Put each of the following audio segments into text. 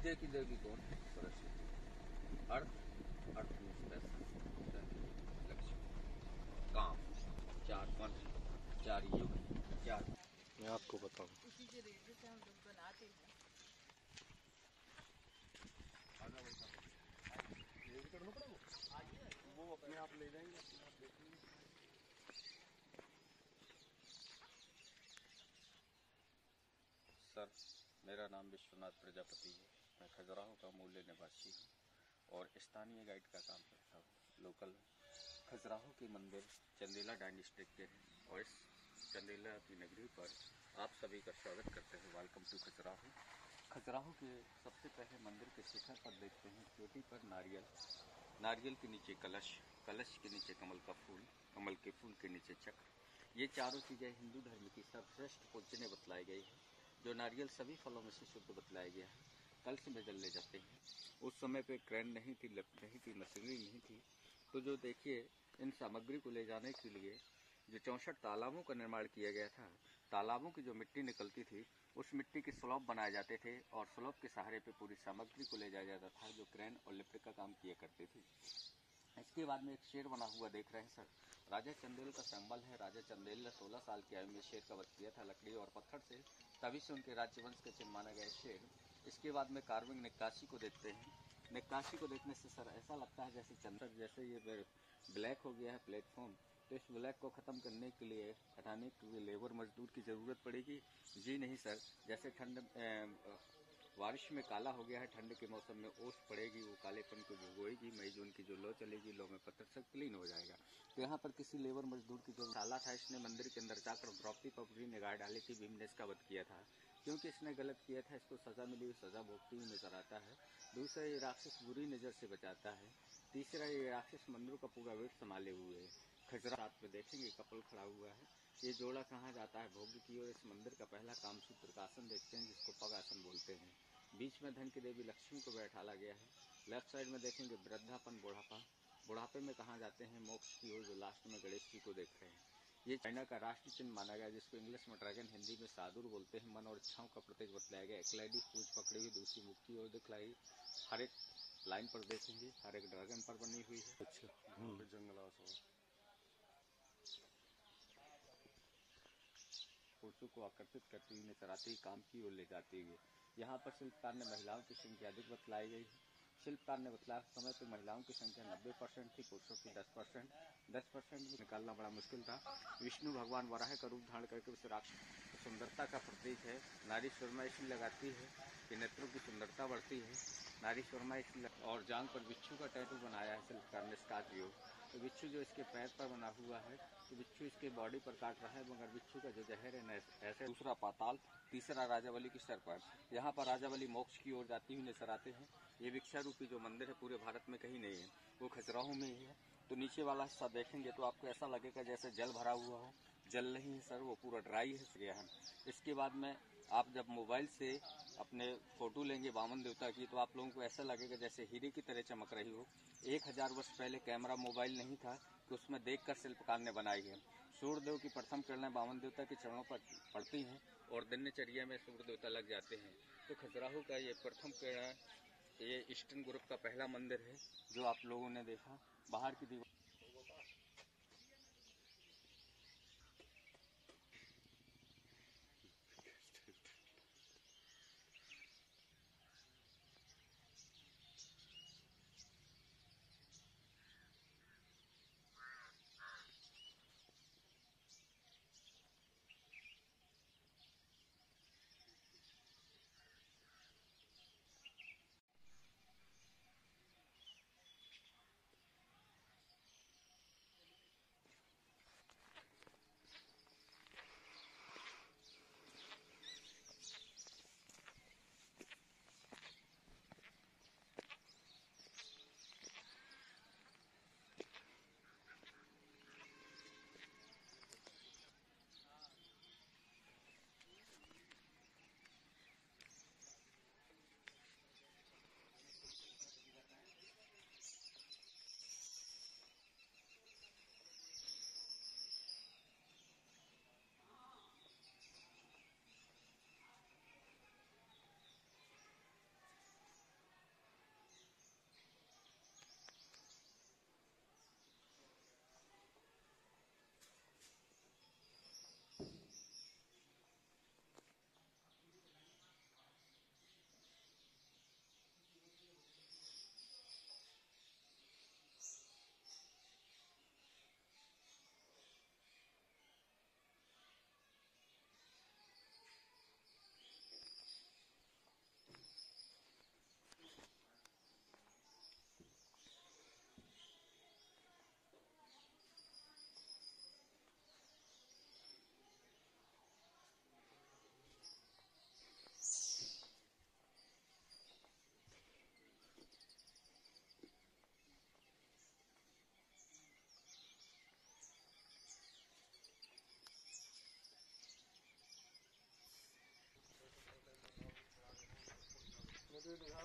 विद्या की देवी कौन है? सरस्वती। अर्थ, अर्थ मीन्स पैसा। लक्ष्मी, काम, चार मन, चार युग, चार। मैं आपको बताऊं, उसी के रेट से हम लोग बनाते हैं। वो अपने आप ले जाएंगे, अपने आप देखेंगे। सर, मेरा नाम विश्वनाथ प्रजापति है। मैं खजुराहो का मूल्य निवासी हूँ और स्थानीय गाइड का काम करता हूँ। लोकल खजुराहो के मंदिर चंदेला डायनेस्टी के हैं और इस चंदेला की नगरी पर आप सभी का स्वागत करते हैं। Welcome to Khajuraho. खजुराहो के सबसे पहले मंदिर के शिखर पर देखते हैं चोटी पर नारियल, नारियल के नीचे कलश, कलश के नीचे कमल का फूल, कमल के फूल के नीचे चक्र। ये चारों चीजें हिंदू धर्म की सर्वश्रेष्ठ पूजनीय बतलाई गई है। जो नारियल सभी फलों में से शुद्ध बतलाया गया है, कलश में जल ले जाते हैं। उस समय पे क्रेन नहीं थी, लिफ्ट नहीं थी, मशीनरी नहीं थी, तो जो देखिए इन सामग्री को ले जाने के लिए जो 64 तालाबों का निर्माण किया गया था, तालाबों की जो मिट्टी निकलती थी उस मिट्टी के स्लॉप बनाए जाते थे और स्लॉप के सहारे पे पूरी सामग्री को ले जाया जाता था, जो क्रेन और लिफ्ट का काम किया करती थी। इसके बाद में एक शेर बना हुआ देख रहे हैं सर, राजा चंदेल का सिंबल है। राजा चंदेल ने 16 साल की आयु में शेर का वध किया था लकड़ी और पत्थर से, तभी से उनके राज्यवंश के चिन्ह माना गया शेर। इसके बाद में कार्विंग नक्काशी को देखते हैं। नक्काशी को देखने से सर ऐसा लगता है जैसे चंद्र, जैसे ये ब्लैक हो गया है प्लेटफॉर्म, तो इस ब्लैक को खत्म करने के लिए, हटाने के लिए लेबर मजदूर की जरूरत पड़ेगी। जी नहीं सर, जैसे ठंड बारिश में काला हो गया है, ठंड के मौसम में ओस पड़ेगी, वो कालेपन को भुगोएगी, मई जून की जो लो चलेगी, लो में पत्थर से क्लीन हो जाएगा। तो यहाँ पर किसी लेबर मजदूर की जो डाला था, इसने मंदिर के अंदर जाकर द्रौपदी पर निगाह डाली थी, भीम ने इसका वध किया था। क्योंकि इसने गलत किया था, इसको सजा मिली हुई सजा भोगती हुई नजर आता है। दूसरा, ये राक्षस बुरी नजर से बचाता है। तीसरा, ये राक्षस मंदिर का पूरा वेट संभाले हुए है। खजुराहो में देखेंगे कपल खड़ा हुआ है, ये जोड़ा कहाँ जाता है भोग की ओर। इस मंदिर का पहला कामसूत्र का आसन देखते हैं, जिसको पग आसन बोलते हैं। बीच में धन की देवी लक्ष्मी को बैठाला गया है। लेफ्ट साइड में देखेंगे वृद्धापन, बुढ़ापा, बुढ़ापे में कहाँ जाते हैं मोक्ष की ओर, जो लास्ट में गणेश जी को देख रहे हैं। ये चाइना का राष्ट्र चिन्ह माना गया, जिसको इंग्लिश में ड्रैगन, हिंदी में साधुर बोलते हैं। मन और इच्छाओं का प्रतीक बतलाया गया। एक लेडी पूछ पकड़ी हुई, दूसरी मुख की ओर दिखलाई। हर एक लाइन पर देखेंगे हर एक ड्रैगन पर बनी हुई है। अच्छा, जंगलास हो। पुरुषों को आकर्षित करती हुई नजर आती, काम की ओर ले जाती है। यहाँ पर शिल्पकार ने महिलाओं की संख्या अधिक बतलाई गई है। शिल्पकार ने बतलाया समय पर महिलाओं की संख्या 90% थी, पुरुषों की 10%। 10% में निकालना बड़ा मुश्किल था। विष्णु भगवान वराह का रूप धारण करके उस राक्षस सुंदरता का प्रतीक है। नारी सुरमा इसलिए लगाती है कि नेत्रों की सुंदरता बढ़ती है। नारी सुरमा इसलिए, और जांग पर बिच्छू का टैटू बनाया है शिल्पकार ने, स्कॉर्पियो। तो बिच्छू जो इसके पैर पर बना हुआ है, तो बिच्छू इसके बॉडी पर काट रहा है, मगर बिच्छू का जो जहर है ऐसे। दूसरा पाताल, तीसरा राजावली की सर पर। यहाँ पर राजावली मोक्ष की ओर जाती हुई नजर आते हैं। ये भिक्षा रूपी जो मंदिर है पूरे भारत में कहीं नहीं है, वो खजुराहो में ही है। तो नीचे वाला हिस्सा देखेंगे तो आपको ऐसा लगेगा जैसे जल भरा हुआ हो, जल नहीं है सर, वो पूरा ड्राई है। इसके बाद में आप जब मोबाइल से अपने फोटो लेंगे वामन देवता की, तो आप लोगों को ऐसा लगेगा जैसे हीरे की तरह चमक रही हो। 1000 वर्ष पहले कैमरा मोबाइल नहीं था कि उसमें देखकर शिल्पकार ने बनाई है। सूर्यदेव की प्रथम किरणें वामन देवता के चरणों पर पड़ती हैं और दिनचर्या में सूर्य देवता लग जाते हैं। तो खजुराहो का ये प्रथम किरण, ये ईस्टर्न ग्रुप का पहला मंदिर है जो आप लोगों ने देखा। बाहर की दीवार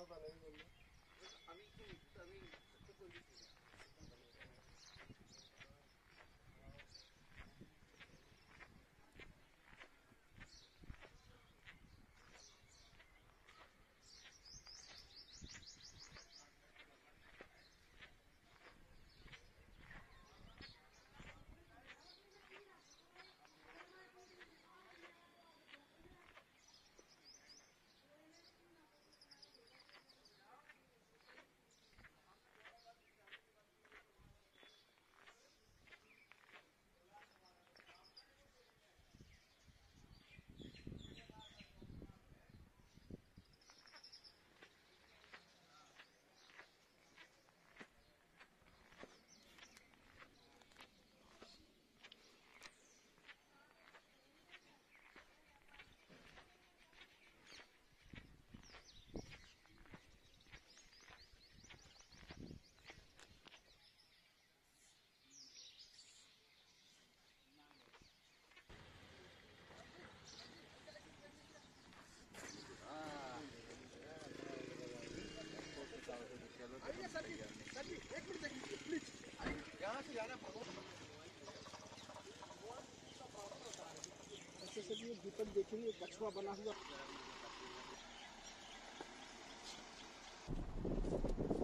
ऐसे सर ये दीपक देखेंगे कछुआ बना हुआ